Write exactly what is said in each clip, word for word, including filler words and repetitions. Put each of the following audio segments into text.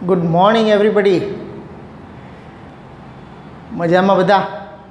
Good morning everybody. મજામાં બધા?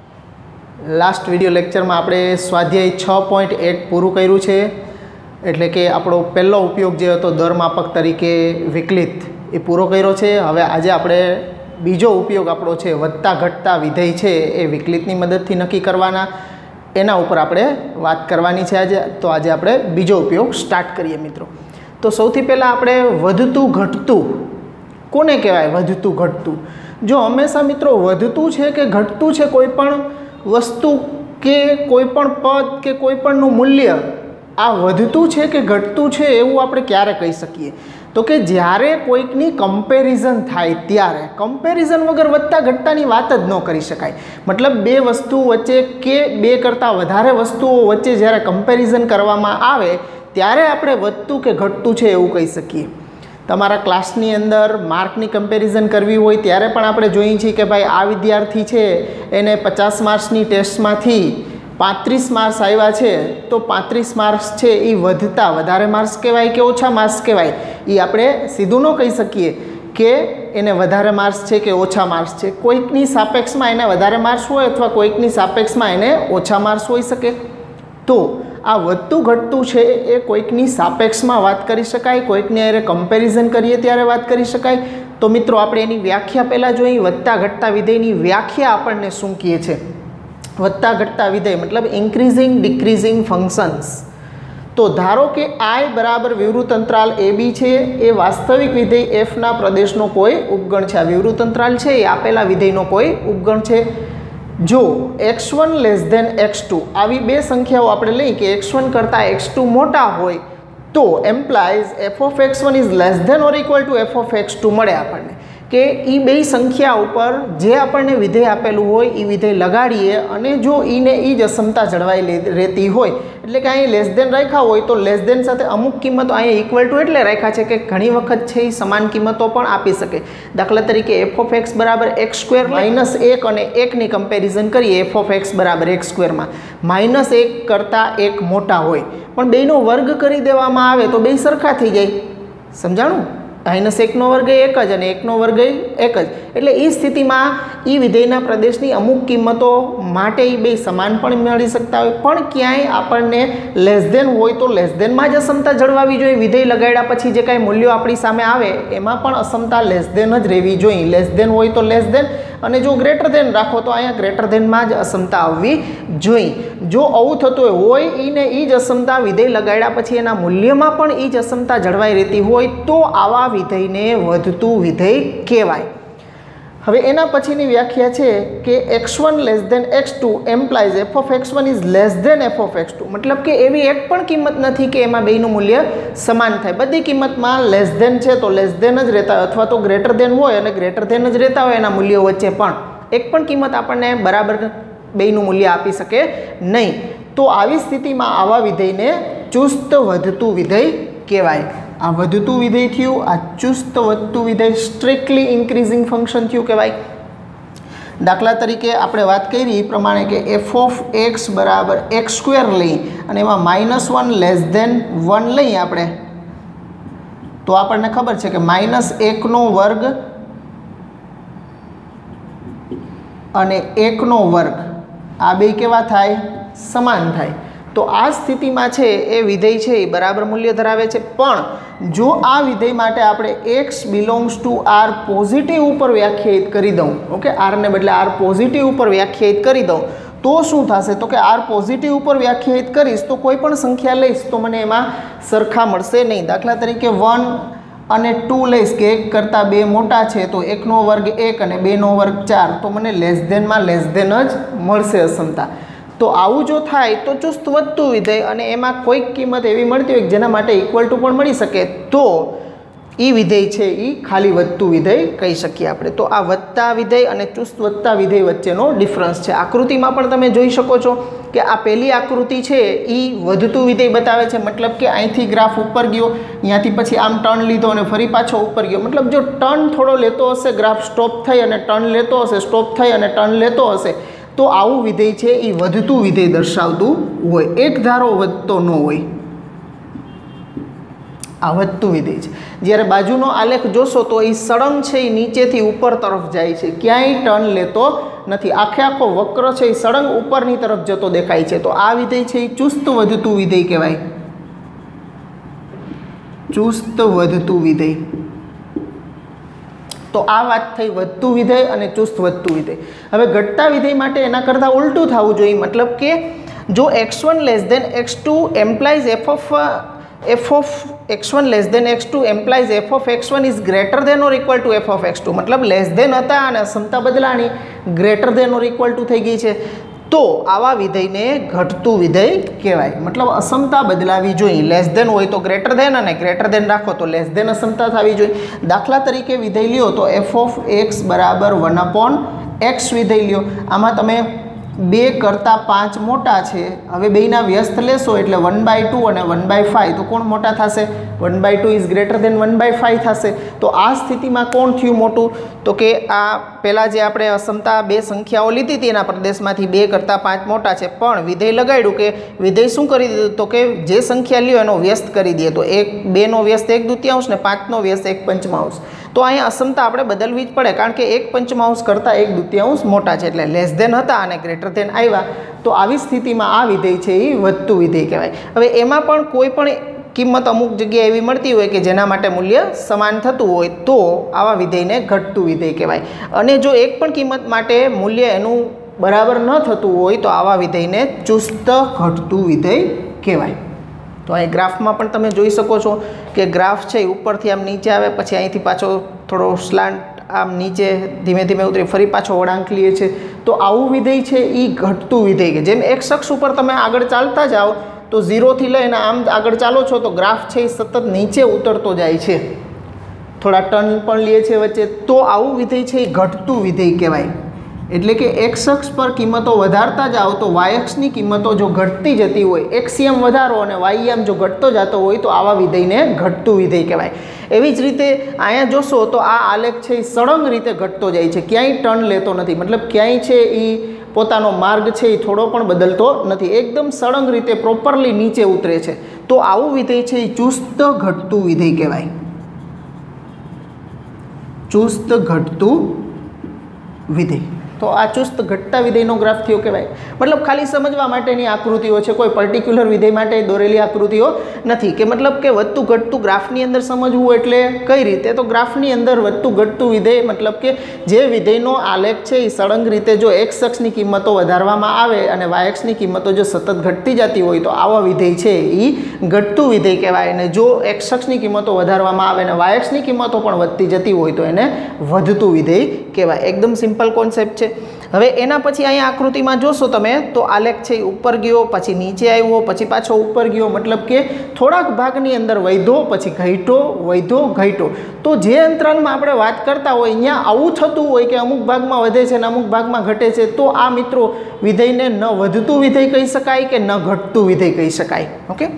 Last video લેક્ચરમાં આપણે સ્વાધ્યાય છ પોઈન્ટ એક પૂરું કર્યું છે, એટલે કે આપણો પહેલો ઉપયોગ જે હતો દર માપક તરીકે વિકલિત એ પૂરો કર્યો છે. હવે આજે આપણે બીજો ઉપયોગ આપણો છે વધતા ઘટતા વિધેય છે એ વિકલિતની મદદથી નક્કી કરવાના, એના ઉપર આપણે વાત કરવાની છે આજે. તો આજે આપણે બીજો ઉપયોગ સ્ટાર્ટ કરીએ મિત્રો. તો સૌથી પહેલાં આપણે વધતું ઘટતું કોને કહેવાય? વધતું ઘટતું. જો હંમેશા મિત્રો વધતું છે કે ઘટતું છે કોઈ પણ વસ્તુ કે કોઈ પણ પદ કે કોઈ પણનું મૂલ્ય આ વધતું છે કે ઘટતું છે એવું આપણે ક્યારે કહી શકીએ? તો કે જ્યારે કોઈકની કમ્પેરિઝન થાય ત્યારે. કમ્પેરિઝન વગર વધતા ઘટતાની વાત જ ન કરી શકાય. મતલબ બે વસ્તુ વચ્ચે કે બે કરતાં વધારે વસ્તુઓ વચ્ચે જ્યારે કમ્પેરિઝન કરવામાં આવે ત્યારે આપણે વધતું કે ઘટતું છે એવું કહી શકીએ. તમારા ક્લાસની અંદર માર્કની કમ્પેરિઝન કરવી હોય ત્યારે પણ આપણે જોઈએ છીએ કે ભાઈ આ વિદ્યાર્થી છે એને પચાસ માર્ક્સની ટેસ્ટમાંથી પાંત્રીસ માર્ક્સ આવ્યા છે, તો પાંત્રીસ માર્ક્સ છે એ વધતા વધારે માર્ક્સ કહેવાય કે ઓછા માર્ક્સ કહેવાય? એ આપણે સીધું ન કહી શકીએ કે એને વધારે માર્ક્સ છે કે ઓછા માર્ક્સ છે. કોઈકની સાપેક્ષમાં એને વધારે માર્ક્સ હોય અથવા કોઈકની સાપેક્ષમાં એને ઓછા માર્ક્સ હોઈ શકે. તો આ વધતું ઘટતું છે એ કોઈકની સાપેક્ષમાં વાત કરી શકાય, કોઈકની અરે કમ્પેરિઝન કરીએ ત્યારે વાત કરી શકાય. તો મિત્રો આપણે એની વ્યાખ્યા પહેલાં જોઈએ. વધતા ઘટતા વિધેયની વ્યાખ્યા આપણને શું કહે છે? વધતા ઘટતા વિધેય મતલબ ઇન્ક્રીઝિંગ ડિક્રીઝિંગ ફંક્શન્સ. તો ધારો કે આઈ બરાબર વિવૃત અંતરાલ એ બી છે, એ વાસ્તવિક વિધેય એફના પ્રદેશનો કોઈ ઉપગણ છે. આ વિવૃત અંતરાલ છે એ આપેલા વિધેયનો કોઈ ઉપગણ છે. જો x one less than x two આવી બે સંખ્યાઓ આપણે લઈએ કે એક્સ વન કરતાં એક્સ ટુ મોટા હોય તો implies f of x one is less than or equal to f of x two મળે આપણને. કે એ બે સંખ્યા ઉપર જે આપણને વિધેય આપેલું હોય એ વિધેય લગાડીએ અને જો ઈને એ જ અસમતા જળવાઈ રહેતી હોય, એટલે કે અહીં લેસ ધેન રાખ્યા હોય તો લેસ ધેન સાથે અમુક કિંમતો અહીંયા ઇક્વલ ટુ એટલે રાખ્યા છે કે ઘણી વખત છે એ સમાન કિંમતો પણ આપી શકે. દાખલા તરીકે એફ ઓફ એક્સ બરાબર એક્સ સ્ક્વેર માઇનસ એક અને એકની કમ્પેરિઝન કરીએ. એફ ઓફ એક્સ બરાબર એક્સ સ્ક્વેરમાં માઇનસ એક કરતાં એક મોટા હોય પણ બેનો વર્ગ કરી દેવામાં આવે તો બે સરખા થઈ જાય. સમજાણું? માઇનસ એકનો વર્ગ એક જ અને એકનો વર્ગ એક જ, એટલે એ સ્થિતિમાં એ વિધેયના પ્રદેશની અમુક કિંમતો માટે એ બે સમાન પણ મળી શકતા હોય. પણ ક્યાંય આપણને લેસ ધેન હોય તો લેસ ધેનમાં જ અસમતા જળવાવી જોઈએ. વિધેય લગાડ્યા પછી જે કાંઈ મૂલ્યો આપણી સામે આવે એમાં પણ અસમતા લેસ ધેન જ રહેવી જોઈએ. લેસ ધેન હોય તો લેસ ધેન, અને જો ગ્રેટર ધેન રાખો તો અહીંયા ગ્રેટર ધેનમાં જ અસમતા આવવી જોઈએ. જો આવું થતું હોય એને એ જ અસમતા વિધેય લગાડ્યા પછી એના મૂલ્યમાં પણ એ જ અસમતા જળવાઈ રહેતી હોય તો આવા વિધેયને વધતું વિધેય કહેવાય. હવે એના પછીની વ્યાખ્યા છે કે x one less than x two implies f of x one is less than f of x two. મતલબ કે એવી એક પણ કિંમત નથી કે એમાં બેનું મૂલ્ય સમાન થાય. બધી કિંમતમાં લેસ ધેન છે તો લેસ ધેન જ રહેતા હોય, અથવા તો ગ્રેટર ધેન હોય અને ગ્રેટર ધેન જ રહેતા હોય એના મૂલ્યો વચ્ચે પણ એક પણ કિંમત આપણને બરાબર બેનું મૂલ્ય આપી શકે નહીં. તો આવી સ્થિતિમાં આવા વિધેયને ચુસ્ત વધતું વિધેય કહેવાય. આ વધતું વિધેય થયું, આ ચુસ્ત વધતું વિધેય સ્ટ્રિક્ટલી ઇન્ક્રીઝિંગ ફંક્શન થયું કહેવાય. દાખલા તરીકે આપણે વાત કરી એ પ્રમાણે કે એફ ઓફ એક્સ બરાબર એક્સ સ્ક્વેર લઈ અને એમાં minus one less than one લઈએ આપણે, તો આપણને ખબર છે કે માઇનસ એકનો વર્ગ અને એકનો વર્ગ આ બે કેવા થાય? સમાન થાય. તો આ સ્થિતિમાં છે એ વિધેય છે એ બરાબર મૂલ્ય ધરાવે છે. પણ જો આ વિધેય માટે આપણે x belongs to R positive ઉપર વ્યાખ્યાયિત કરી દઉં, ઓકે, આરને બદલે આર પોઝિટિવ ઉપર વ્યાખ્યાયિત કરી દઉં તો શું થશે? તો કે આર પોઝિટિવ ઉપર વ્યાખ્યાયિત કરીશ તો કોઈ પણ સંખ્યા લઈશ તો મને એમાં સરખા મળશે નહીં. દાખલા તરીકે વન અને ટુ લઈશ કે એક કરતાં બે મોટા છે તો એકનો વર્ગ એક અને બેનો વર્ગ ચાર, તો મને લેસ ધેનમાં લેસ ધેન જ મળશે અસમતા. તો આવું જો થાય તો ચુસ્ત વધતું વિધેય, અને એમાં કોઈક કિંમત એવી મળતી હોય જેના માટે ઇક્વલ ટુ પણ મળી શકે તો એ વિધેય છે એ ખાલી વધતું વિધેય કહી શકીએ આપણે. તો આ વધતા વિધેય અને ચુસ્ત વધતા વિધેય વચ્ચેનો ડિફરન્સ છે. આકૃતિમાં પણ તમે જોઈ શકો છો કે આ પહેલી આકૃતિ છે એ વધતું વિધેય બતાવે છે. મતલબ કે અહીંથી ગ્રાફ ઉપર ગયો, અહીંયાથી પછી આમ ટર્ન લીધો અને ફરી પાછો ઉપર ગયો. મતલબ જો ટર્ન થોડો લેતો હશે, ગ્રાફ સ્ટોપ થઈ અને ટર્ન લેતો હશે, સ્ટોપ થઈ અને ટર્ન લેતો હશે, તો આવું વિધેય છે એ વધતું વિધેય દર્શાવતું હોય. એક ધારો વધતો ન હોય. આ વધતું વિધેય છે. જ્યારે બાજુનો આલેખ જોશો તો એ સળંગ છે એ નીચેથી ઉપર તરફ જાય છે, ક્યાંય ટર્ન લેતો નથી. આખે આખો વક્ર છે એ સળંગ ઉપરની તરફ જતો દેખાય છે. તો આ વિધેય છે એ ચુસ્ત વધતું વિધેય કહેવાય. ચુસ્ત વધતું વિધેય. તો આ વાત થઈ વધતું વિધેય અને ચુસ્ત વધતું વિધેય. હવે ઘટતા વિધેય માટે એના કરતાં ઉલટું થવું જોઈએ. મતલબ કે જો x one less than x two implies f of f of x one less than x two implies f of x one is greater than or equal to f of x two. મતલબ less than હતા અને અસમતા બદલાણી greater than or equal to થઈ ગઈ છે, તો આવા વિધેયને ઘટતું વિધેય કહેવાય. મતલબ અસમતા બદલાવી જોઈએ. લેસ દેન હોય તો ગ્રેટર દેન અને ગ્રેટર દેન રાખો તો લેસ દેન અસમતા થવી જોઈએ. દાખલા તરીકે વિધેય લ્યો તો એફ ઓફ એક્સ બરાબર વન અપોન એક્સ વિધેય લ્યો. આમાં તમે બે કરતાં પાંચ મોટા છે. હવે બેયના વ્યસ્ત લેશો એટલે વન બાય ટુ અને વન બાય ફાઇવ, તો કોણ મોટા થશે? One by two is greater than one by five થશે. તો આ સ્થિતિમાં કોણ થયું મોટું? તો કે આ પહેલાં જે આપણે અસમતા બે સંખ્યાઓ લીધી હતી એના પ્રદેશમાંથી બે કરતાં પાંચ મોટા છે, પણ વિધેય લગાડ્યું કે વિધેય શું કરી દીધું? તો કે જે સંખ્યા લ્યો એનો વ્યસ્ત કરી દઈએ. તો એક બેનો વ્યસ્ત એક દૂતીયાંશ ને પાંચનો વ્યસ્ત એક પંચમાંશ. તો અહીંયા અસમતા આપણે બદલવી જ પડે, કારણ કે એક પંચમાંશ કરતાં એક દૂતીયાંશ મોટા છે, એટલે લેસ દેન હતા અને ગ્રેટર દેન આવ્યા. તો આવી સ્થિતિમાં આ વિધેય છે એ વધતું વિધેય કહેવાય. હવે એમાં પણ કોઈ પણ કિંમત અમુક જગ્યાએ એવી મળતી હોય કે જેના માટે મૂલ્ય સમાન થતું હોય તો આવા વિધેયને ઘટતું વિધેય કહેવાય. અને જો એક પણ કિંમત માટે મૂલ્ય એનું બરાબર ન થતું હોય તો આવા વિધેયને ચુસ્ત ઘટતું વિધેય કહેવાય. તો અહીં ગ્રાફમાં પણ તમે જોઈ શકો છો કે ગ્રાફ છે એ ઉપરથી આમ નીચે આવે, પછી અહીંથી પાછો થોડો સ્લાન્ટ આમ નીચે ધીમે ધીમે ઉતરી ફરી પાછો વળાંક લે છે. તો આવું વિધેય છે એ ઘટતું વિધેય કે જેમ એક્સ અક્ષ ઉપર તમે આગળ ચાલતા જાઓ તો ઝીરોથી લઈને આમ આગળ ચાલો છો તો ગ્રાફ છે એ સતત નીચે ઉતરતો જાય છે, થોડા ટર્ન પણ લે છે વચ્ચે. તો આવું વિધેય છે એ ઘટતું વિધેય કહેવાય. એટલે કે એક્સ અક્ષ પર કિંમતો વધારતા જાઓ તો વાય અક્ષની કિંમતો જો ઘટતી જતી હોય, એક્સએમ વધારો અને વાયએમ જો ઘટતો જતો હોય તો આવા વિધેયને ઘટતું વિધેય કહેવાય. એવી જ રીતે અહીંયા જોશો તો આ આલેખ છે એ સળંગ રીતે ઘટતો જાય છે, ક્યાંય ટર્ન લેતો નથી. મતલબ ક્યાંય છે એ પોતાનો માર્ગ છે એ થોડો પણ બદલતો નથી, એકદમ સળંગ રીતે પ્રોપરલી નીચે ઉતરે છે. તો આવું વિધેય છે એ ચુસ્ત ઘટતું વિધેય કહેવાય. ચુસ્ત ઘટતું વિધેય. તો આ ચુસ્ત ઘટતા વિધેયનો ગ્રાફ થયો કહેવાય. મતલબ ખાલી સમજવા માટેની આકૃતિઓ છે, કોઈ પર્ટિક્યુલર વિધેય માટે દોરેલી આકૃતિઓ નથી. કે મતલબ કે વધતું ઘટતું ગ્રાફની અંદર સમજવું એટલે કઈ રીતે? તો ગ્રાફની અંદર વધતું ઘટતું વિધેય મતલબ કે જે વિધેયનો આલેખ છે એ સળંગ રીતે જો એક્સ અક્ષની કિંમતો વધારવામાં આવે અને વાય અક્ષની કિંમતો જો સતત ઘટતી જતી હોય તો આવા વિધેય છે એ ઘટતું વિધેય કહેવાય. અને જો એક્સ અક્ષની કિંમતો વધારવામાં આવે અને વાય અક્ષની કિંમતો પણ વધતી જતી હોય તો એને વધતું વિધેય કહેવાય. એકદમ સિમ્પલ કોન્સેપ્ટ છે. હવે એના પછી અહીંયા આકૃતિમાં જોશો તમે તો આલેખ છે ઉપર ગયો, પછી નીચે આવ્યો, પછી પાછો ઉપર ગયો. મતલબ કે થોડાક ભાગની અંદર વધ્યો, પછી ઘટ્યો, વધ્યો, ઘટ્યો. તો જે અંતરાલમાં આપણે વાત કરતા હોય અહીંયા આવું થતું હોય કે અમુક ભાગમાં વધે છે અને અમુક ભાગમાં ઘટે છે, તો આ મિત્રો વિધેયને ન વધતું વિધેય કહી શકાય કે ન ઘટતું વિધેય કહી શકાય. ઓકે,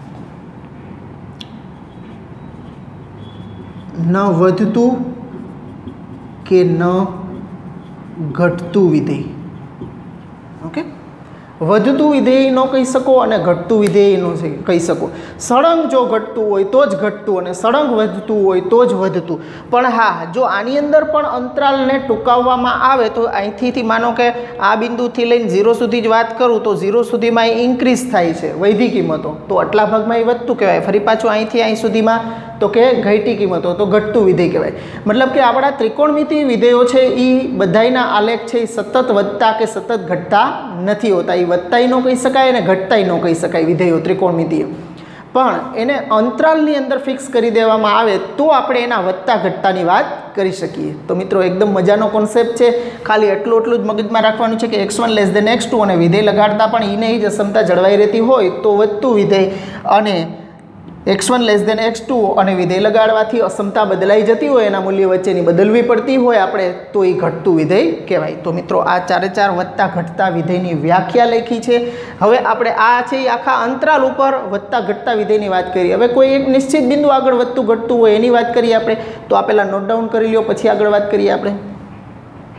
ન વધતું કે ન ઘટતું વિધેય. ઓકે, વધતું વિધેય ન કહી શકો અને ઘટતું વિધેય ન કહી શકો. સળંગ જો ઘટતું હોય તો જ ઘટતું અને સળંગ વધતું હોય તો જ વધતું. પણ હા, જો આની અંદર પણ અંતરાલને ટૂંકાવવામાં આવે તો અહીંથી માનો કે આ બિંદુથી લઈને ઝીરો સુધી જ વાત કરું તો ઝીરો સુધીમાં એ ઇન્ક્રીઝ થાય છે વૈધી કિંમતો, તો આટલા ભાગમાં એ વધતું કહેવાય. ફરી પાછું અહીંથી અહીં સુધીમાં તો કે ઘટી કિંમતો તો ઘટતું વિધેય કહેવાય. મતલબ કે આપણા ત્રિકોણમિતિ વિધેયો છે એ બધાયના આલેખ છે એ સતત વધતા કે સતત ઘટતા નથી હોતા. એ વધતાય ન કહી શકાય અને ઘટતાય ન કહી શકાય વિધેયો ત્રિકોણમિતિય. પણ એને અંતરાલની અંદર ફિક્સ કરી દેવામાં આવે તો આપણે એના વધતા ઘટતાની વાત કરી શકીએ. તો મિત્રો એકદમ મજાનો કોન્સેપ્ટ છે. ખાલી એટલું એટલું જ મગજમાં રાખવાનું છે કે x one less than x two અને વિધેય લગાડતા પણ એને જ અસમતા જળવાઈ રહેતી હોય તો વધતું વિધેય, અને x one less than x two અને વિધેય લગાડવાથી અસમતા બદલાઈ જતી હોય, એના મૂલ્ય વચ્ચેની બદલવી પડતી હોય આપણે, તો એ ઘટતું વિધેય કહેવાય. તો મિત્રો આ ચારે ચાર વધતા ઘટતા વિધેયની વ્યાખ્યા લખી છે. હવે આપણે આ છે એ આખા અંતરાલ ઉપર વધતા ઘટતા વિધેયની વાત કરીએ. હવે કોઈ એક નિશ્ચિત બિંદુ આગળ વધતું ઘટતું હોય એની વાત કરીએ આપણે. તો આ પહેલાં નોટ ડાઉન કરી લ્યો, પછી આગળ વાત કરીએ આપણે.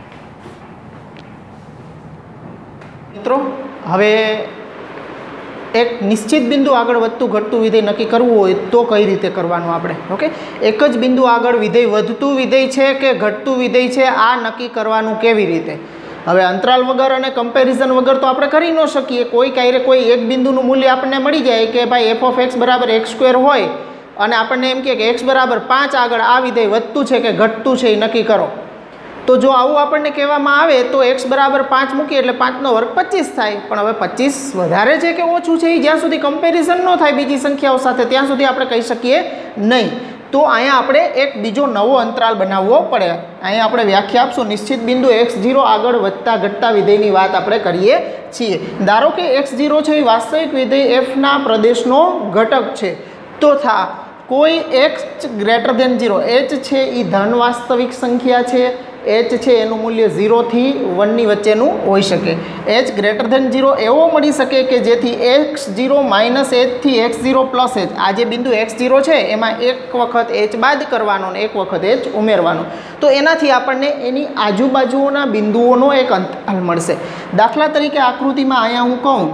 મિત્રો હવે એક નિશ્ચિત બિંદુ આગળ વધતું ઘટતું વિધેય નક્કી કરવું હોય તો કઈ રીતે કરવાનું આપણે ઓકે એક જ બિંદુ આગળ વિધેય વધતું વિધેય છે કે ઘટતું વિધેય છે આ નક્કી કરવાનું કેવી રીતે હવે અંતરાલ વગર અને કમ્પેરિઝન વગર તો આપણે કરી ન શકીએ કોઈ કાંઈ કોઈ એક બિંદુનું મૂલ્ય આપણને મળી જાય કે ભાઈ એફ ઓફ એક્સ બરાબર એક્સ સ્ક્વેર હોય અને આપણને એમ કહે કે એક્સ બરાબર પાંચ આગળ આ વિધેય વધતું છે કે ઘટતું છે એ નક્કી કરો તો જો આવું આપણને કહેવામાં આવે તો એક્સ બરાબર પાંચ મૂકીએ એટલે પાંચનો વર્ગ પચીસ થાય પણ હવે પચીસ વધારે છે કે ઓછું છે એ જ્યાં સુધી કમ્પેરિઝન ન થાય બીજી સંખ્યાઓ સાથે ત્યાં સુધી આપણે કહી શકીએ નહીં તો અહીંયા આપણે એક બીજો નવો અંતરાલ બનાવવો પડે અહીંયા આપણે વ્યાખ્યા આપશું નિશ્ચિત બિંદુ એક્સ ઝીરો આગળ વધતા ઘટતા વિધેયની વાત આપણે કરીએ છીએ ધારો કે એક્સ ઝીરો છે એ વાસ્તવિક વિધેય એફના પ્રદેશનો ઘટક છે તો થા કોઈ x greater than zero h છે એ ધન વાસ્તવિક સંખ્યા છે એચ છે એનું મૂલ્ય ઝીરોથી વનની વચ્ચેનું હોઈ શકે એચ ગ્રેટર દેન ઝીરો એવો મળી શકે કે જેથી એક્સ ઝીરો માઇનસ એચથી એક્સ ઝીરો પ્લસ એચ આ જે બિંદુ એક્સ ઝીરો છે એમાં એક વખત એચ બાદ કરવાનો ને એક વખત એચ ઉમેરવાનો તો એનાથી આપણને એની આજુબાજુઓના બિંદુઓનો એક અંતરાલ મળશે દાખલા તરીકે આકૃતિમાં અહીંયા હું કહું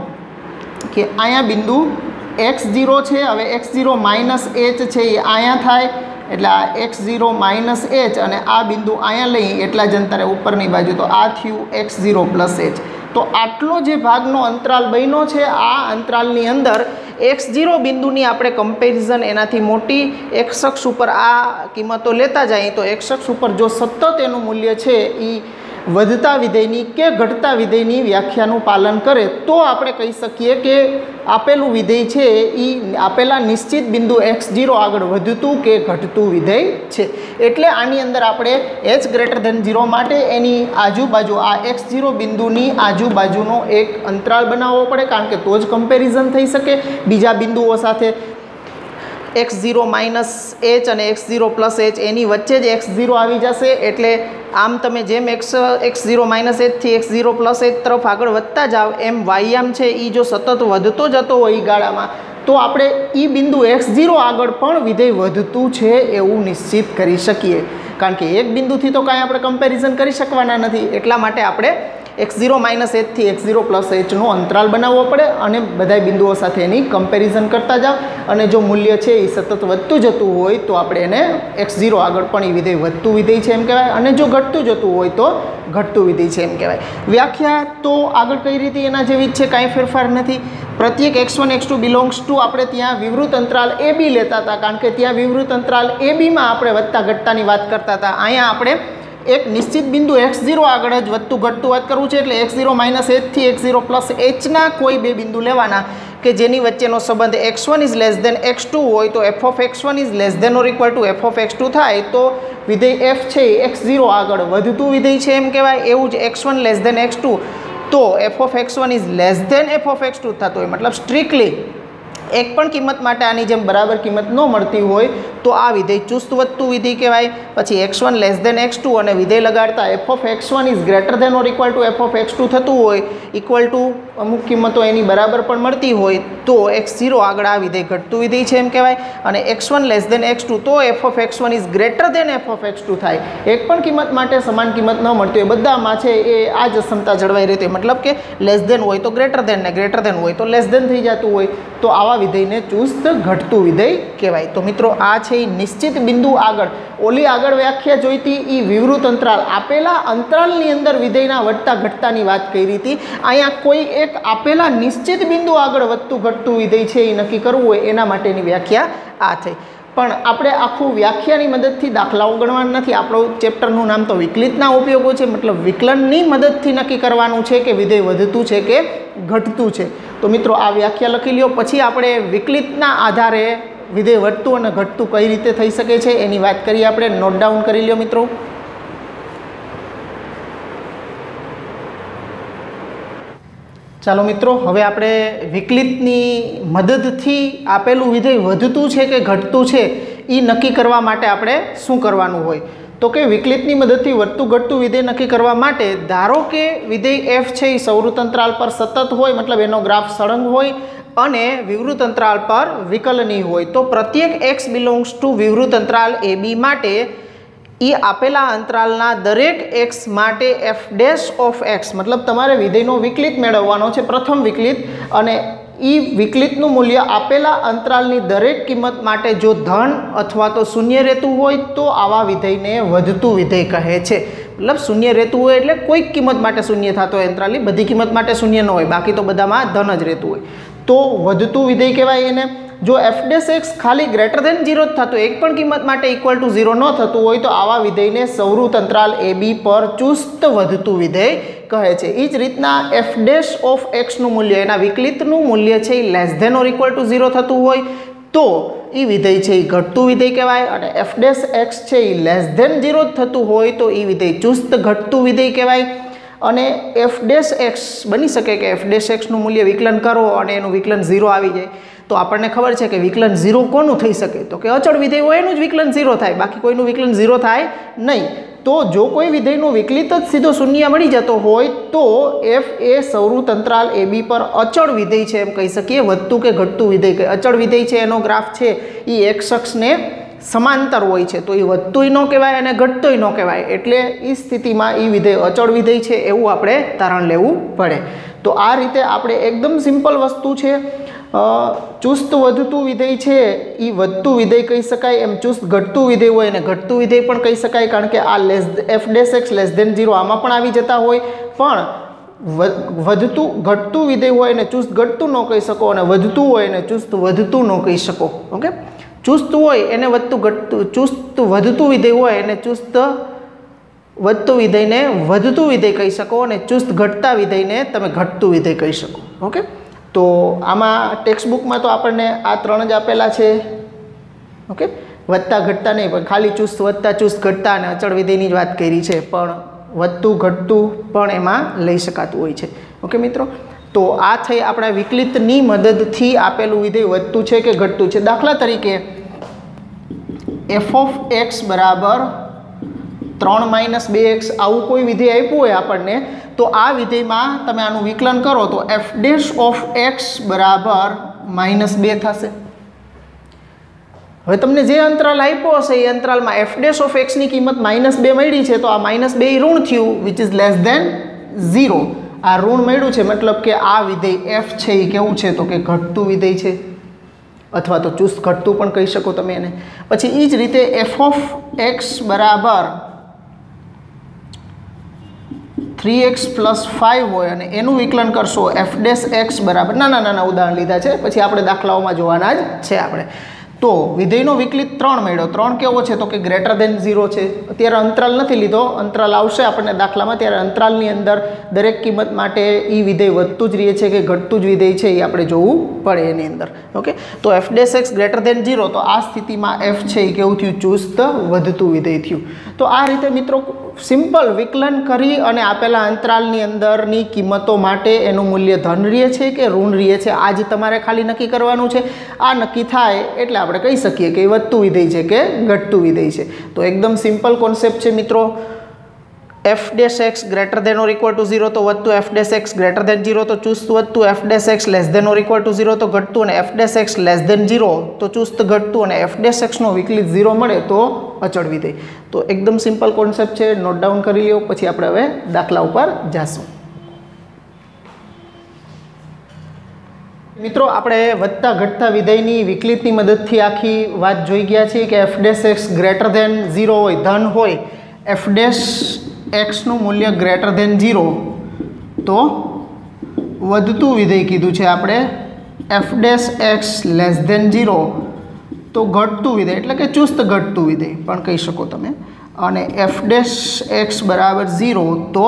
કે અહીંયા બિંદુ એક્સ ઝીરો છે હવે એક્સ ઝીરો માઇનસ એચ છે એ અહીંયા થાય એટલે આ એક્સ ઝીરો માઇનસ એચ અને આ બિંદુ અહીંયા લઈ એટલા જ અંતરે ઉપરની બાજુ તો આ થયું એક્સ ઝીરો પ્લસ એચ તો આટલો જે ભાગનો અંતરાલ બન્યો છે આ અંતરાલની અંદર એક્સ ઝીરો બિંદુની આપણે કમ્પેરિઝન એનાથી મોટી એક્સ અક્ષ ઉપર આ કિંમતો લેતા જઈએ તો એક્સ અક્ષ ઉપર જો સતત એનું મૂલ્ય છે એ વધતા વિધેયની કે ઘટતા વિધેયની વ્યાખ્યાનું પાલન કરે તો આપણે કહી શકીએ કે આપેલું વિધેય છે એ આપેલા નિશ્ચિત બિંદુ એક્સ ઝીરો આગળ વધતું કે ઘટતું વિધેય છે એટલે આની અંદર આપણે એચ ગ્રેટર ધેન ઝીરો માટે એની આજુબાજુ આ એક્સ ઝીરો બિંદુની આજુબાજુનો એક અંતરાલ બનાવવો પડે કારણ કે તો જ કમ્પેરિઝન થઈ શકે બીજા બિંદુઓ સાથે એક્સ ઝીરો માઇનસ એચ અને એક્સ ઝીરો પ્લસ એચ એની વચ્ચે જ એક્સ ઝીરો આવી જશે એટલે આમ તમે જેમ એક્સ એક્સ ઝીરો માઇનસ એચથી એક્સ ઝીરો પ્લસ એચ તરફ આગળ વધતા જાઓ એમ વાયામ છે એ જો સતત વધતો જતો હોય એ ગાળામાં તો આપણે એ બિંદુ એક્સ ઝીરો આગળ પણ વિધેય વધતું છે એવું નિશ્ચિત કરી શકીએ કારણ કે એક બિંદુથી તો કાંઈ આપણે કમ્પેરિઝન કરી શકવાના નથી એટલા માટે આપણે એક્સ ઝીરો માઇનસ એચથી એક્સ ઝીરો પ્લસ એચનો અંતરાલ બનાવવો પડે અને બધા બિંદુઓ સાથે એની કમ્પેરિઝન કરતા જાઓ અને જો મૂલ્ય છે એ સતત વધતું જતું હોય તો આપણે એને એક્સ ઝીરો આગળ પણ એ વિધેય વધતું વિધેય છે એમ કહેવાય અને જો ઘટતું જતું હોય તો ઘટતું વિધેય છે એમ કહેવાય વ્યાખ્યા તો આગળ કઈ રીતે એના જેવી જ છે કાંઈ ફેરફાર નથી પ્રત્યેક x one x two belongs to આપણે ત્યાં વિવૃત અંતરાલ એ બી લેતા હતા કારણ કે ત્યાં વિવૃત અંતરાલ એ બીમાં આપણે વધતા ઘટતાની વાત કરતા હતા અહીંયા આપણે એક નિશ્ચિત બિંદુ એક્સ ઝીરો આગળ જ વધતું ઘટતું વાત કરવું છે એટલે એક્સ ઝીરો માઇનસ એચથી એક્સ ઝીરો પ્લસ એચના કોઈ બે બિંદુ લેવાના કે જેની વચ્ચેનો સંબંધ x one is less than x two હોય તો f of x one is less than or equal to f of x two થાય તો વિધેય એફ છે એક્સ ઝીરો આગળ વધતું વિધેય છે એમ કહેવાય એવું જ x one less than x two તો f of x one is less than f of x two થતો હોય મતલબ સ્ટ્રિક્ટલી એક પણ કિંમત માટે આની જેમ બરાબર કિંમત ન મળતી હોય તો આ વિધેય ચુસ્ત વધતું વિધેય કહેવાય પછી x one less than x two અને વિધેય લગાડતા f of x one is greater than or equal to f of x two થતું હોય ઇક્વલ ટુ અમુક કિંમતો એની બરાબર પણ મળતી હોય તો એક્સ ઝીરો આગળ આ વિધેય ઘટતું વિધેય છે એમ કહેવાય અને x one less than x two તો f of x one is greater than f of x two થાય એક પણ કિંમત માટે સમાન કિંમત ન મળતી હોય બધામાં છે એ આ જ અસમતા જળવાઈ રહેતી હોય મતલબ કે લેસ દેન હોય તો ગ્રેટર દેન ને ગ્રેટર દેન હોય તો લેસ દેન થઈ જતું હોય તો આવા વિધેયને ચુસ્ત ઘટતું વિધેય કહેવાય તો મિત્રો આ છે એ નિશ્ચિત બિંદુ આગળ ઓલી આગળ વ્યાખ્યા જોઈતી એ વિવૃત અંતરાલ આપેલા અંતરાલની અંદર વિધેયના વધતા ઘટતાની વાત કરી હતી અહીંયા કોઈ એક આપેલા નિશ્ચિત બિંદુ આગળ વધતું ઘટતું વિધેય છે એ નક્કી કરવું હોય એના માટેની વ્યાખ્યા આ થઈ પણ આપણે આખું વ્યાખ્યાની મદદથી દાખલાઓ ગણવાના નથી આપણું ચેપ્ટરનું નામ તો વિકલિતના ઉપયોગો છે મતલબ વિકલનની મદદથી નક્કી કરવાનું છે કે વિધેય વધતું છે કે ઘટતું છે તો મિત્રો આ વ્યાખ્યા લખી લ્યો પછી આપણે વિકલિતના આધારે વિધેય વધતું અને ઘટતું કઈ રીતે થઈ શકે છે એની વાત કરીએ આપણે નોટ ડાઉન કરી લ્યો મિત્રો ચાલો મિત્રો હવે આપણે વિકલિતની મદદથી આપેલું વિધેય વધતું છે કે ઘટતું છે એ નક્કી કરવા માટે આપણે શું કરવાનું હોય તો કે વિકલિતની મદદથી વધતું ઘટતું વિધેય નક્કી કરવા માટે ધારો કે વિધેય એફ છે એ સૌવૃત અંતરાલ પર સતત હોય મતલબ એનો ગ્રાફ સળંગ હોય અને વિવૃત અંતરાલ પર વિકલની હોય તો પ્રત્યેક એક્સ બિલોંગ્સ ટુ વિવૃત અંતરાલ એ બી માટે એ આપેલા અંતરાલના દરેક એક્સ માટે એફ ડેશ ઓફ એક્સ મતલબ તમારે વિધેયનો વિકલિત મેળવવાનો છે પ્રથમ વિકલિત અને એ વિકલિતનું મૂલ્ય આપેલા અંતરાલની દરેક કિંમત માટે જો ધન અથવા તો શૂન્ય રહેતું હોય તો આવા વિધેયને વધતું વિધેય કહે છે. મતલબ શૂન્ય રહેતું હોય એટલે કોઈક કિંમત માટે શૂન્ય થતો હોય અંતરાલની, બધી કિંમત માટે શૂન્ય ન હોય, બાકી તો બધામાં ધન જ રહેતું હોય તો વધતું વિધેય કહેવાય એને. જો એફ ડેશ એક્સ ખાલી ગ્રેટર ધેન ઝીરો જ થતું, એક પણ કિંમત માટે ઇક્વલ ટુ ઝીરો ન થતું હોય તો આવા વિધેયને સૌરુત અંતરાલ એ બી પર ચુસ્ત વધતું વિધેય કહે છે. એ જ રીતના એફ ડેશ ઓફ એક્સનું મૂલ્ય, એના વિકલિતનું મૂલ્ય છે એ less than or equal to zero થતું હોય તો એ વિધેય છે એ ઘટતું વિધેય કહેવાય, અને એફ ડેશ એક્સ છે એ લેસ ધેન ઝીરો જ થતું હોય તો એ વિધેય ચુસ્ત ઘટતું વિધેય કહેવાય. અને એફ ડેશ એક્સ બની શકે કે એફ ડેશ એક્સનું મૂલ્ય વિકલન કરો અને એનું વિકલન ઝીરો આવી જાય તો આપણને ખબર છે કે વિકલન ઝીરો કોનું થઈ શકે, તો કે અચળ વિધેય હોય એનું જ વિકલન ઝીરો થાય, બાકી કોઈનું વિકલન ઝીરો થાય નહીં. તો જો કોઈ વિધેયનું વિકલિત જ સીધો શૂન્ય મળી જતો હોય તો એફ એ સૌરુત અંતરાલ એ બી પર અચળ વિધેય છે એમ કહી શકીએ, વધતું કે ઘટતું વિધેય કહે. અચળ વિધેય છે એનો ગ્રાફ છે એ એક અક્ષને સમાંતર હોય છે તો એ વધતુંય ન કહેવાય અને ઘટતુંય ન કહેવાય, એટલે એ સ્થિતિમાં એ વિધેય અચળ વિધેય છે એવું આપણે તારણ લેવું પડે. તો આ રીતે આપણે એકદમ સિમ્પલ વસ્તુ છે. ચુસ્ત વધતું વિધેય છે એ વધતું વિધેય કહી શકાય, એમ ચુસ્ત ઘટતું વિધેય હોય અને ઘટતું વિધેય પણ કહી શકાય, કારણ કે આ less f dash x less than zero આમાં પણ આવી જતા હોય. પણ વધતું ઘટતું વિધેય હોય અને ચુસ્ત ઘટતું ન કહી શકો, અને વધતું હોય અને ચુસ્ત વધતું ન કહી શકો. ઓકે, ચુસ્ત હોય એને વધતું ઘટતું, ચુસ્ત વધતું વિધેય હોય એને ચુસ્ત વધતું વિધેયને વધતું વિધેય કહી શકો, અને ચુસ્ત ઘટતા વિધેયને તમે ઘટતું વિધેય કહી શકો. ઓકે, તો આમાં ટેક્સ્ટ બુકમાં તો આપણને આ ત્રણ જ આપેલા છે. ઓકે, વધતા ઘટતા નહીં, પણ ખાલી ચુસ્ત વધતા ચુસ્ત ઘટતા અને અચળ વિધેયની જ વાત કરી છે, પણ વધતું ઘટતું પણ એમાં લઈ શકાતું હોય છે. ઓકે મિત્રો, તો આ થઈ આપણા વિકલિતની મદદથી આપેલું વિધેય વધતું છે કે ઘટતું છે. દાખલા તરીકે એફ ઓફ એક્સ બરાબર ત્રણ માઇનસ બે એક્સ આવું કોઈ વિધેય આપ્યું હોય આપણને, તો આ વિધેયમાં તમે આનું વિકલન કરો તો એફ ડેશ ઓફ એક્સ બરાબર માઇનસ બે થશે. હવે તમને જે અંતરાલ આપ્યો હશે એ અંતરાલમાં એફ ડેશ ઓફ એક્સની કિંમત માઇનસ બે મળી છે, તો આ માઇનસ બે ઋણ થયું which is less than zero. આ ઋણ મળ્યું છે મતલબ કે આ વિધેય એફ છે એ કેવું છે તો કે ઘટતું વિધેય છે, અથવા તો ચુસ્ત ઘટતું પણ કહી શકો તમે એને. પછી એ જ રીતે એફ ઓફ એક્સ બરાબર થ્રી એક્સ પ્લસ ફાઇવ હોય અને એનું વિકલન કરશો એફ ડેશ એક્સ બરાબર, નાના નાના ઉદાહરણ લીધા છે, પછી આપણે દાખલાઓમાં જોવાના જ છે આપણે. તો વિધેયનો વિકલિત ત્રણ મળ્યો. ત્રણ કેવો છે તો કે ગ્રેટર ધેન ઝીરો છે. અત્યારે અંતરાલ નથી લીધો, અંતરાલ આવશે આપણને દાખલામાં, ત્યારે અંતરાલની અંદર દરેક કિંમત માટે એ વિધેય વધતું જ રહે છે કે ઘટતું જ વિધેય છે એ આપણે જોવું પડે એની અંદર. ઓકે, તો f dash x greater than zero, તો આ સ્થિતિમાં એફ છે એ કેવું થયું, ચુસ્ત વધતું વિધેય થયું. તો આ રીતે મિત્રો સિમ્પલ વિકલન કરી અને આપેલા અંતરાલની અંદરની કિંમતો માટે એનું મૂલ્ય ધન રહે છે કે ઋણ રહે છે આ જ તમારે ખાલી નક્કી કરવાનું છે. આ નક્કી થાય એટલે આપણે કહી શકીએ કે એ વધતું વિધેય છે કે ઘટતું વિધેય છે. તો એકદમ સિમ્પલ કોન્સેપ્ટ છે મિત્રો. F dash x greater than or equal to zero તો વધતું, f dash x greater than zero તો ચુસ્ત વધતું, f dash x less than or equal to zero તો ઘટતું, અને f dash x less than zero તો ચુસ્ત ઘટતું, અને એફ ડેશ એક્સનો વિકલિત ઝીરો મળે તો અચળ વિધેય. તો એકદમ સિમ્પલ કોન્સેપ્ટ છે, નોટ ડાઉન કરી લ્યો, પછી આપણે હવે દાખલા ઉપર જાશું. મિત્રો આપણે વધતા ઘટતા વિધેયની વિકલિતની મદદથી આખી વાત જોઈ ગયા છીએ કે f dash x greater than zero હોય, ધન હોય, એફ ડેશ એક્સનું મૂલ્ય ગ્રેટર ધેન ઝીરો તો વધતું વિધેય કીધું છે આપણે. F dash x less than zero તો ઘટતું વિધેય એટલે કે ચુસ્ત ઘટતું વિધેય પણ કહી શકો તમે, અને એફ ડેશ એક્સ બરાબર ઝીરો તો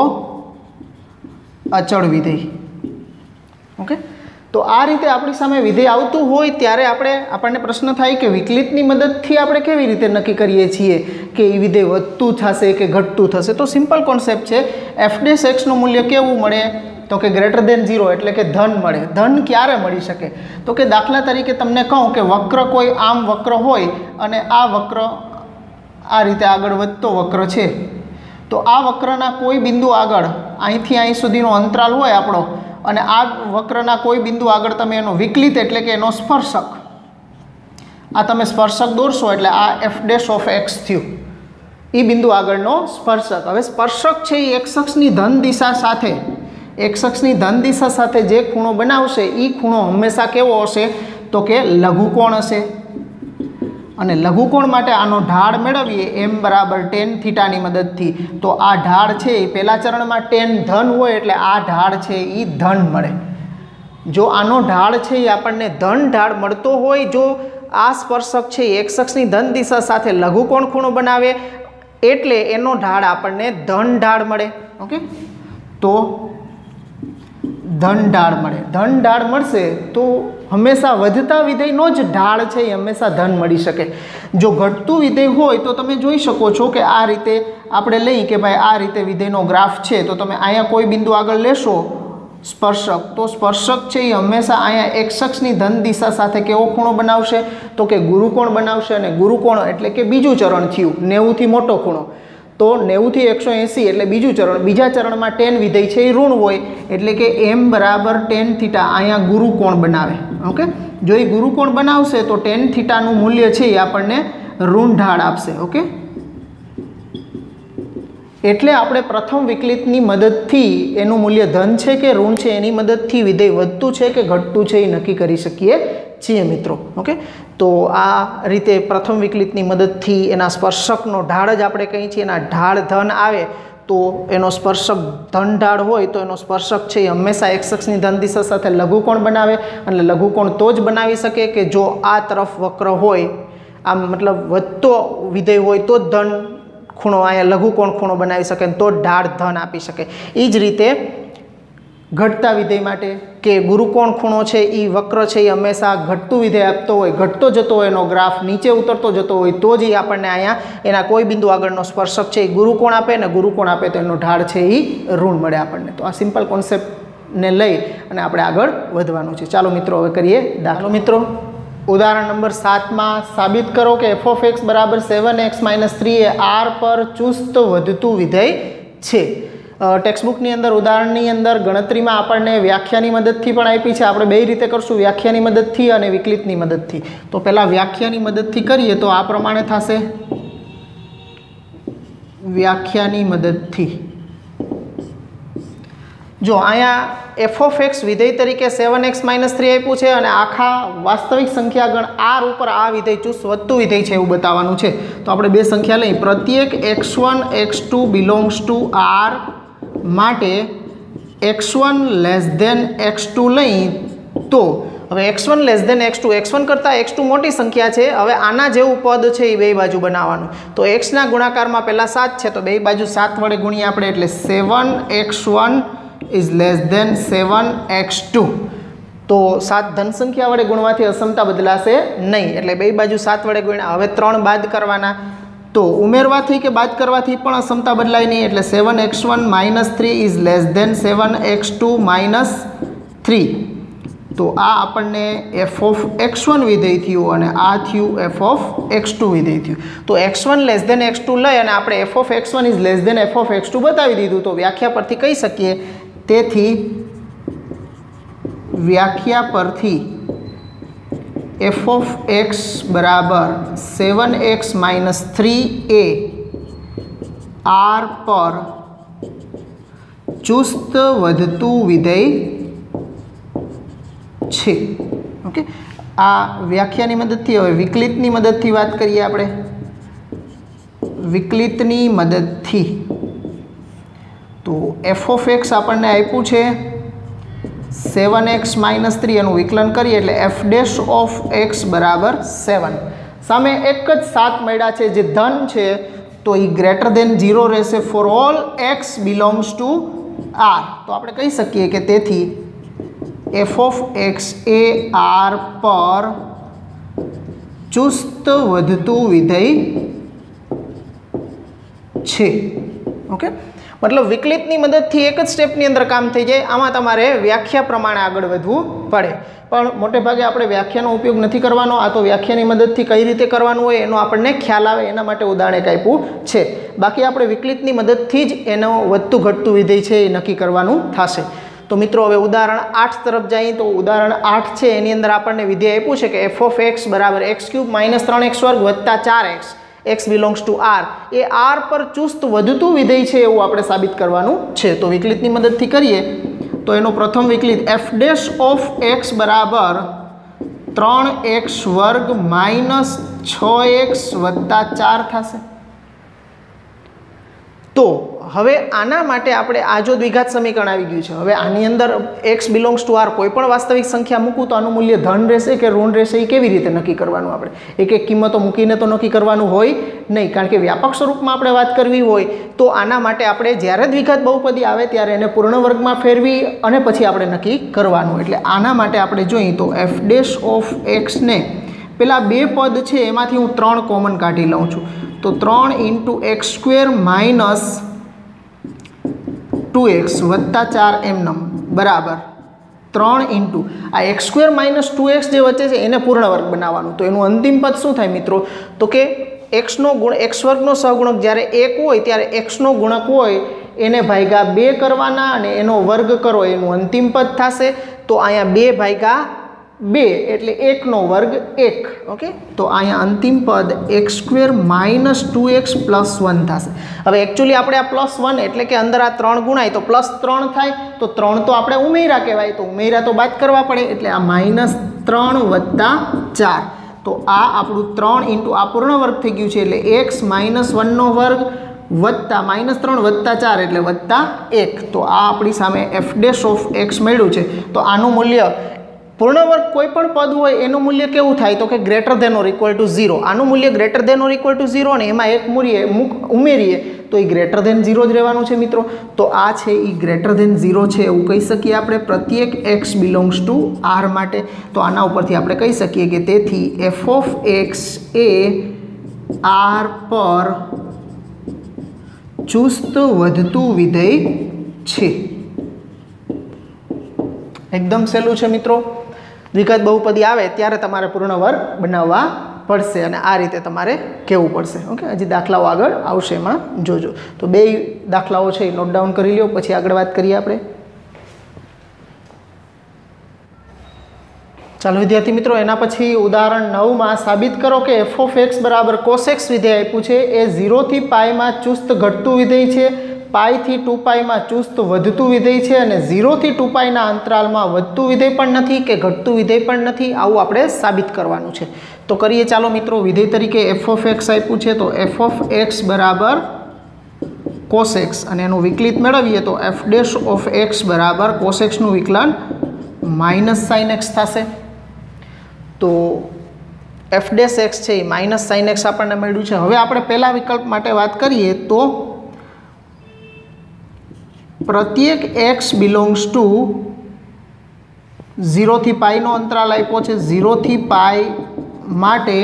અચળ વિધેય. ઓકે, તો આ રીતે આપણી સામે વિધેય આવતું હોય ત્યારે આપણે આપણને પ્રશ્ન થાય કે વિકલિતની મદદથી આપણે કેવી રીતે નક્કી કરીએ છીએ કે એ વિધેય વધતું થશે કે ઘટતું થશે. તો સિમ્પલ કોન્સેપ્ટ છે. એફ ડેશ એક્સનું મૂલ્ય કેવું મળે તો કે ગ્રેટર ધેન ઝીરો એટલે કે ધન મળે. ધન ક્યારે મળી શકે તો કે દાખલા તરીકે તમને કહું કે વક્ર કોઈ આમ વક્ર હોય અને આ વક્ર આ રીતે આગળ વધતો વક્ર છે, તો આ વક્રના કોઈ બિંદુ આગળ અહીંથી અહીં સુધીનો અંતરાલ હોય આપણો, અને આ વક્રના કોઈ બિંદુ આગળ તમે એનો વિકલિત એટલે કે એનો સ્પર્શક, આ તમે સ્પર્શક દોરશો એટલે આ એફ ડેશ ઓફ એક્સ થયું, એ બિંદુ આગળનો સ્પર્શક. હવે સ્પર્શક છે એ એક્સ અક્ષની ધન દિશા સાથે एक्स अक्षनी धन दिशा साथे जे खूणो बनावशे ई खूणो हमेशा केवो हशे तो के लघुकोण हशे અને લઘુકોણ માટે આનો ઢાળ મેળવીએ એમ બરાબર ટેન થીટાની મદદથી તો આ ઢાળ છે એ પહેલા ચરણમાં ટેન ધન હોય એટલે આ ઢાળ છે એ ધન મળે જો આનો ઢાળ છે એ આપણને ધન ઢાળ મળતો હોય જો આ સ્પર્શક છે એક્સ અક્ષની ધન દિશા સાથે લઘુકોણ ખૂણો બનાવે એટલે એનો ઢાળ આપણને ધન ઢાળ મળે ઓકે તો ધન ઢાળ મળે ધન ઢાળ મળશે તો હંમેશા વધતા વિધેયનો જ ઢાળ છે એ હંમેશા ધન મળી શકે જો ઘટતું વિધેય હોય તો તમે જોઈ શકો છો કે આ રીતે આપણે લઈ કે ભાઈ આ રીતે વિધેયનો ગ્રાફ છે તો તમે અહીંયા કોઈ બિંદુ આગળ લેશો સ્પર્શક તો સ્પર્શક છે એ હંમેશા અહીંયા એક્સ અક્ષની ધન દિશા સાથે કેવો ખૂણો બનાવશે તો કે ગુરુકોણ બનાવશે અને ગુરુકોણ એટલે કે બીજું ચરણ થયું નેવુંથી મોટો ખૂણો તો નેવુંથી એકસો એંસી એટલે બીજું ચરણ બીજા ચરણમાં ટેન વિધેય છે એ ઋણ હોય એટલે કે એમ બરાબર ટેન થીટા અહીંયા ગુરુકોણ બનાવે ઓકે જો એ ગુરુકોણ બનાવશે તો ટેન થીટાનું મૂલ્ય છે એ આપણને ઋણ ઢાળ આપશે ઓકે એટલે આપણે પ્રથમ વિકલિતની મદદથી એનું મૂલ્ય ધન છે કે ઋણ છે એની મદદથી વિધેય વધતું છે કે ઘટતું છે એ નક્કી કરી શકીએ છીએ મિત્રો ઓકે તો આ રીતે પ્રથમ વિકલિતની મદદથી એના સ્પર્શકનો ઢાળ જ આપણે કહીએ છીએ એના ઢાળ ધન આવે તો એનો સ્પર્શક ધન ઢાળ હોય તો એનો સ્પર્શક છે એ હંમેશા એક્સ અક્ષની ધન દિશા સાથે લઘુકોણ બનાવે અને લઘુકોણ તો જ બનાવી શકે કે જો આ તરફ વક્ર હોય આમ મતલબ વધતો વિધેય હોય તો જ ધન ખૂણો અહીંયા લઘુકોણ ખૂણો બનાવી શકે તો જ ઢાળ ધન આપી શકે એ જ રીતે ઘટતા વિધેય માટે કે ગુરુકોણ ખૂણો છે એ વક્ર છે એ હંમેશા ઘટતું વિધેય આપતો હોય ઘટતો જતો હોય એનો ગ્રાફ નીચે ઉતરતો જતો હોય તો જ એ આપણને અહીંયા એના કોઈ બિંદુ આગળનો સ્પર્શક છે એ ગુરુકોણ આપે ને ગુરુકોણ આપે તો એનો ઢાળ છે એ ઋણ મળે આપણને તો આ સિમ્પલ કોન્સેપ્ટને લઈ અને આપણે આગળ વધવાનું છે ચાલો મિત્રો હવે કરીએ દાખલો મિત્રો ઉદાહરણ નંબર સાતમાં સાબિત કરો કે એફ ઓફ એક્સ બરાબર સેવન એક્સ માઇનસ થ્રી એ આર પર ચુસ્ત વધતું વિધેય છે ટેક્સ્ટબુકની અંદર ઉદાહરણની અંદર ગણતરીમાં આપણને વ્યાખ્યાની મદદથી પણ આપી છે આપણે બે રીતે કરશું વ્યાખ્યાની મદદથી અને વિકલિતની મદદથી તો પહેલાં વ્યાખ્યાની મદદથી કરીએ તો આ પ્રમાણે થશે વ્યાખ્યાની મદદથી જો અહીંયા એફ ઓફ એક્સ વિધેય તરીકે સેવન એક્સ માઇનસ થ્રી આપ્યું છે અને આખા વાસ્તવિક સંખ્યા ગણ આર ઉપર આ વિધેય ચુસ્ત વધતું વિધેય છે એવું બતાવવાનું છે તો આપણે બે સંખ્યા લઈ પ્રત્યેક x one x two belongs to R માટે x one less than x two લઈ તો હવે x one less than x two x one કરતાં એક્સ ટુ મોટી સંખ્યા છે હવે આના જેવું પદ છે એ બે બાજુ બનાવવાનું તો એક્સના ગુણાકારમાં પહેલાં સાત છે તો બે બાજુ સાત વડે ગુણીએ આપણે એટલે seven x one is less than seven x two તો સાત ધન સંખ્યા વડે ગુણવાથી અસમતા બદલાશે નહીં એટલે બે બાજુ સાત વડે ગુણ્યા હવે ત્રણ બાદ કરવાના તો ઉમેરવાથી કે બાદ કરવાથી પણ અસમતા બદલાય નહીં એટલે seven x one minus three is less than seven x two minus three તો આ આપણને એફ ઓફ એક્સ વન વિધેય થયું અને આ થયું એફ ઓફ એક્સ ટુ વિધેય થયું તો x one less than x two લઈ અને આપણે f of x one is less than f of x two બતાવી દીધું તો વ્યાખ્યા પરથી કહી શકીએ તેથી વ્યાખ્યા પરથી એફ ઓફ એક્સ બરાબર સેવન એક્સ માઇનસ થ્રી એ આર પર ચુસ્ત વધતું વિધેય છે ઓકે આ વ્યાખ્યાની મદદથી હવે વિકલિતની મદદથી વાત કરીએ આપણે વિકલિતની મદદથી તો એફ ઓફ એક્સ આપણને આપ્યું છે સેવન એક્સ માઇનસ થ્રી એનું વિકલન કરીએ એટલે એફ ડેશ ઓફ એક્સ બરાબર સેવન સામે એક જ સાત મળ્યા છે જે ધન છે તો એ ગ્રેટર દેન ઝીરો રહેશે for all x belongs to R તો આપણે કહી શકીએ કે તેથી એફ ઓફ એક્સ એ આર પર ચુસ્ત વધતું વિધેય છે ઓકે मतलब विकलितनी मददथी एक ज स्टेपनी अंदर काम थई जाए आमां तमारे व्याख्या प्रमाणे आगळ वधवुं पड़े पण मोटे भागे आपणे व्याख्यानो उपयोग नथी करवानो आ तो व्याख्यानी मददथी कई रीते करवानुं होय एनो आपणने ख्याल आवे एना माटे उदाहरण एक आप्युं छे बाकी आपणे विकलितनी मददथी ज एनो वधतुं घटतुं विधेय छे ए नक्की करवानुं थशे तो मित्रों हवे उदाहरण आठ तरफ जाइए तो उदाहरण आठ छे एनी अंदर आपणने विधेय आप्युं छे के एफ ऑफ एक्स बराबर एक्स क्यूब माइनस त्रण एक्स वर्ग वत्ता चार x x belongs to R ए आर पर चुस्त वधतुं विधेय छे एवुं आपणे साबित करवानुं छे तो विकलितनी मददथी करीए તો એનો પ્રથમ વિકલિત એફ ડેશ ઓફ એક્સ બરાબર ત્રણ એક્સ વર્ગ માઇનસ છ એક્સ વત્તા ચાર થશે. તો હવે આના માટે આપણે આ જો દ્વિઘાત સમીકરણ આવી ગયું છે, હવે આની અંદર એક્સ બિલોંગ્સ ટુ આર કોઈ પણ વાસ્તવિક સંખ્યા મૂકું તો આનું મૂલ્ય ધન રહેશે કે ઋણ રહેશે એ કેવી રીતે નક્કી કરવાનું? આપણે એક એક કિંમતો મૂકીને તો નક્કી કરવાનું હોય નહીં, કારણ કે વ્યાપક સ્વરૂપમાં આપણે વાત કરવી હોય તો આના માટે આપણે જ્યારે દ્વિઘાત બહુપદી આવે ત્યારે એને પૂર્ણ વર્ગમાં ફેરવી અને પછી આપણે નક્કી કરવાનું. એટલે આના માટે આપણે જોઈએ તો એફ ડેશ ઓફ એક્સને પેલા બે પદ છે એમાંથી હું ત્રણ કોમન કાઢી લઉં છું. તો ત્રણ into x square minus two x વત્તા ચાર એમનમ બરાબર ત્રણ ઇન્ટુ આ x square minus two x જે વચ્ચે છે એને પૂર્ણ વર્ગ બનાવવાનું. તો એનું અંતિમ પદ શું થાય મિત્રો? તો કે એક્સનો ગુણ એક્સ વર્ગનો સહગુણક જ્યારે એક હોય ત્યારે એક્સનો ગુણક હોય એને ભાગ્યા બે કરવાના અને એનો વર્ગ કરો એનું અંતિમ પદ થશે. તો અહીંયા બે ભાગ્યા બે એટલે એકનો વર્ગ એક. ઓકે, તો અહીંયા અંતિમ પદ x square minus two x plus one થશે. હવે એકચ્યુઅલી આપણે આ પ્લસ વન એટલે કે અંદર આ ત્રણ ગુણાય તો પ્લસ ત્રણ થાય, તો ત્રણ તો આપણે ઉમેરા કહેવાય, તો ઉમેરા તો બાદ કરવા પડે એટલે આ માઇનસ ત્રણ વત્તા ચાર. તો આ આપણું ત્રણ ઇન્ટુ આ પૂર્ણ વર્ગ થઈ ગયું છે એટલે એક્સ માઇનસ વનનો વર્ગ વત્તા માઇનસ ત્રણ વત્તા ચાર એટલે વત્તા એક. તો આ આપણી સામે એફ ડેશ ઓફ એક્સ મળ્યું છે. તો આનું મૂલ્ય પૂર્ણ વર્ગ કોઈ પણ પદ હોય એનું મૂલ્ય કેવું થાય? તો કે greater than or equal to zero. આનું મૂલ્ય greater than or equal to zero ને એમાં એક મૂલ્ય ઉમેરીએ તો એ ગ્રેટર ધેન ઝીરો જ રહેવાનું છે મિત્રો. તો આ છે એ ગ્રેટર ધેન ઝીરો છે એવું કહી શકીએ આપણે પ્રત્યેક એક્સ બિલોંગ્સ ટુ આર માટે. તો આના ઉપરથી આપણે કહી શકીએ કે તેથી એફ ઓફ એક્સ એ આર પર ચુસ્ત વધતું વિધેય છે. એકદમ સહેલું છે મિત્રો. દ્વિઘાત બહુપદી આવે ત્યારે તમારે પૂર્ણ વર્ગ બનાવવા પડશે અને આ રીતે તમારે કહેવું પડશે. ઓકે, હજી દાખલાઓ આગળ આવશે એમાં જોજો. તો બે દાખલાઓ છે એ નોટ ડાઉન કરી લ્યો, પછી આગળ વાત કરીએ આપણે. ચાલો વિદ્યાર્થી મિત્રો, એના પછી ઉદાહરણ નવમાં સાબિત કરો કે એફ ઓફ એક્સ બરાબર કોસેક્સ વિધેય આપ્યું છે એ ઝીરોથી પાઈમાં ચુસ્ત ઘટતું વિધેય છે, પાઈથી ટુ પાઈમાં ચુસ્ત વધતું વિધેય છે અને ઝીરોથી ટુ પાઈના અંતરાલમાં વધતું વિધેય પણ નથી કે ઘટતું વિધેય પણ નથી. આવું આપણે સાબિત કરવાનું છે. તો કરીએ ચાલો મિત્રો. વિધેય તરીકે એફ ઓફ એક્સ આપ્યું છે તો એફ ઓફ એક્સ બરાબર કોસેક્સ અને એનું વિકલિત મેળવીએ તો એફ ડેશ ઓફ એક્સ બરાબર કોસેક્સનું વિકલન માઇનસ સાઇન એક્સ થશે. તો એફ ડેશ એક્સ છે એ માઇનસ સાઇન એક્સ આપણને મળ્યું છે. હવે આપણે પહેલા વિકલ્પ માટે વાત કરીએ તો પ્રત્યેક એક્સ બિલોંગ્સ ટુ ઝીરોથી પાઈનો અંતરાલ આપ્યો છે. ઝીરોથી પાઈ માટે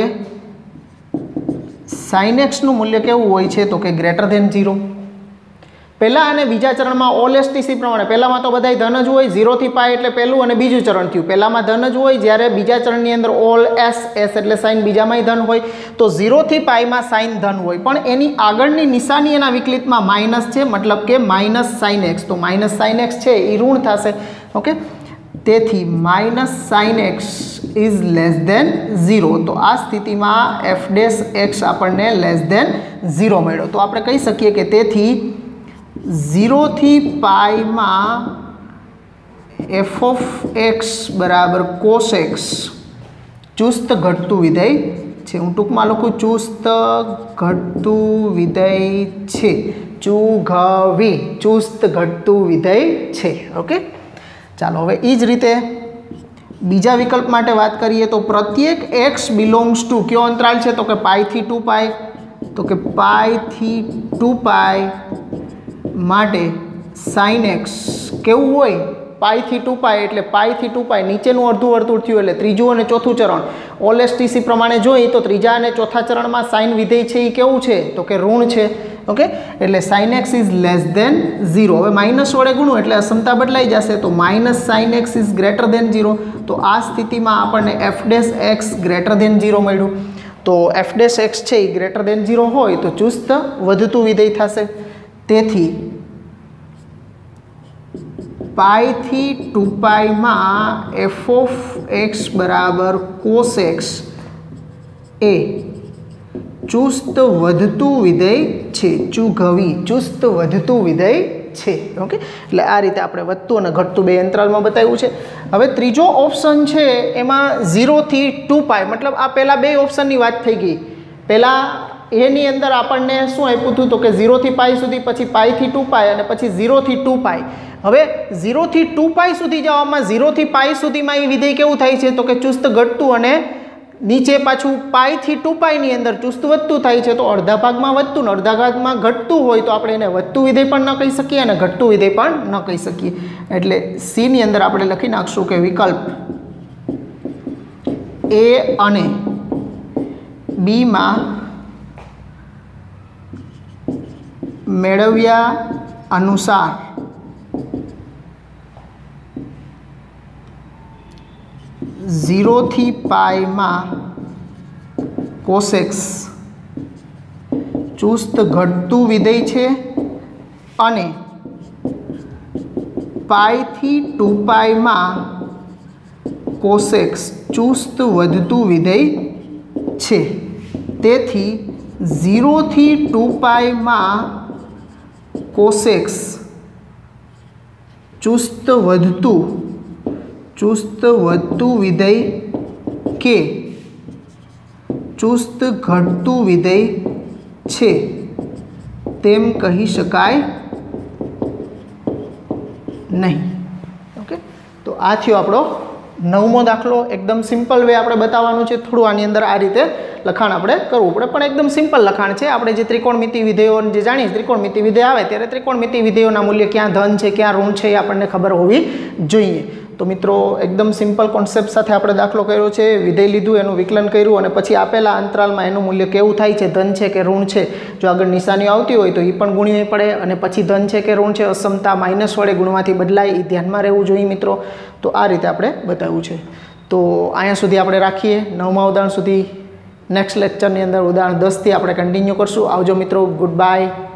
સાઇન એક્સનું મૂલ્ય કેવું હોય છે? તો કે ગ્રેટર ધેન ઝીરો. પહેલાં અને બીજા ચરણમાં ઓલ એસટીસી પ્રમાણે પહેલાંમાં તો બધાય ધન જ હોય. ઝીરોથી પાઈ એટલે પહેલું અને બીજું ચરણ થયું. પહેલાંમાં ધન જ હોય, જ્યારે બીજા ચરણની અંદર ઓલ એસ એસ એટલે સાઇન બીજામાંય ધન હોય. તો ઝીરોથી પાઈમાં સાઇન ધન હોય પણ એની આગળની નિશાની એના વિકલિતમાં માઇનસ છે, મતલબ કે માઇનસ સાઇન એક્સ. તો માઇનસ સાઇન એક્સ છે એ ઋણ થશે. ઓકે, તેથી minus sine x is less than zero. તો આ સ્થિતિમાં એફ ડેશ એક્સ આપણને લેસ ધેન ઝીરો મળ્યો. તો આપણે કહી શકીએ કે તેથી ઝીરોથી પાઈમાં એફ ઓફ એક્સ બરાબર કોસ એક્સ ચુસ્ત ઘટતું વિધેય છે. હું ટૂંકમાં લખું ચુસ્ત ઘટતું વિધેય છે. ચુઘવી ચુસ્ત ઘટતું વિધેય છે. ઓકે, ચાલો હવે એ જ રીતે બીજા વિકલ્પ માટે વાત કરીએ તો પ્રત્યેક એક્સ બિલોંગ્સ ટુ કયો અંતરાલ છે? તો કે પાઈથી ટુ પાઈ. તો કે પાઈથી ટુ પાઈ માટે સાઇન એક્સ કેવું હોય? પાઈથી ટુ પાઈ એટલે પાઈથી ટુ પાઈ નીચેનું અડધું વર્તુળ થયું એટલે ત્રીજું અને ચોથું ચરણ. ઓલ એસટીસી પ્રમાણે જોઈએ તો ત્રીજા અને ચોથા ચરણમાં સાઇન વિધેય છે એ કેવું છે? તો કે ઋણ છે. ઓકે, એટલે sine x is less than zero. હવે માઇનસ વડે ગુણું એટલે અસમતા બદલાઈ જશે. તો minus sine x is greater than zero. તો આ સ્થિતિમાં આપણને f dash x greater than zero મળ્યું. તો એફ ડેશ એક્સ છે એ ગ્રેટર ધેન ઝીરો હોય તો ચુસ્ત વધતું વિધેય થશે. તેથી પાઈથી ટુ પાઈમાં એફ ઓફ એક્સ બરાબર કોસ એક્સ એ ચુસ્ત વધતું વિધેય છે. ચુઘવી ચુસ્ત વધતું વિધેય છે ઓકે એટલે આ રીતે આપણે વધતું અને ઘટતું બે અંતરાલમાં બતાવ્યું છે હવે ત્રીજો ઓપ્શન છે એમાં ઝીરોથી ટુ પાય મતલબ આ પહેલાં બે ઓપ્શનની વાત થઈ ગઈ પહેલાં એની અંદર આપણને શું આપ્યું હતું તો કે ઝીરોથી પાય સુધી પછી પાયથી ટુ પાય અને પછી ઝીરોથી ટુ પાય હવે ઝીરોથી ટુ પાય સુધી જવામાં ઝીરોથી પાય સુધીમાં એ વિધેય કેવું થાય છે તો કે ચુસ્ત ઘટતું અને નીચે પાછું પાયથી ટુ પાયની અંદર ચુસ્ત વધતું થાય છે તો અડધા ભાગમાં વધતું ને અડધા ભાગમાં ઘટતું હોય તો આપણે એને વધતું વિધેય પણ ન કહી શકીએ અને ઘટતું વિધેય પણ ન કહી શકીએ એટલે સીની અંદર આપણે લખી નાખશું કે વિકલ્પ એ અને બીમાં મેળવ્યા અનુસાર ઝીરોથી પાયમાં કોસેક્સ ચુસ્ત ઘટતું વિધેય છે અને પાયથી ટુ પાયમાં કોસેક્સ ચુસ્ત વધતું વિધેય છે તેથી ઝીરોથી ટુ પાયમાં કોસેક્સ ચુસ્ત વધતું ચુસ્ત વધતું વિધેય કે ચુસ્ત ઘટતું વિધેય છે તેમ કહી શકાય નહીં ઓકે તો આ થયો આપણો નવમો દાખલો એકદમ સિમ્પલ વે આપણે બતાવવાનું છે થોડું આની અંદર આ રીતે લખાણ આપણે કરવું પડે પણ એકદમ સિમ્પલ લખાણ છે આપણે જે ત્રિકોણમિતિ વિધેયો જે જાણીએ ત્રિકોણમિતિ વિધેય આવે ત્યારે ત્રિકોણમિતિ વિધેયોના મૂલ્ય ક્યાં ધન છે ક્યાં ઋણ છે એ આપણને ખબર હોવી જોઈએ તો મિત્રો એકદમ સિમ્પલ કોન્સેપ્ટ સાથે આપણે દાખલો કર્યો છે વિધેય લીધું એનું વિકલન કર્યું અને પછી આપેલા અંતરાલમાં એનું મૂલ્ય કેવું થાય છે ધન છે કે ઋણ છે જો આગળ નિશાનીઓ આવતી હોય તો એ પણ ગુણવી પડે અને પછી ધન છે કે ઋણ છે અસમતા માઇનસ વડે ગુણવાથી બદલાય એ ધ્યાનમાં રહેવું જોઈએ મિત્રો તો આ રીતે આપણે બતાવ્યું છે તો અહીંયા સુધી આપણે રાખીએ નવમા ઉદાહરણ સુધી નેક્સ્ટ લેક્ચરની અંદર ઉદાહરણ દસથી આપણે કન્ટિન્યુ કરશું આવજો મિત્રો ગુડ બાય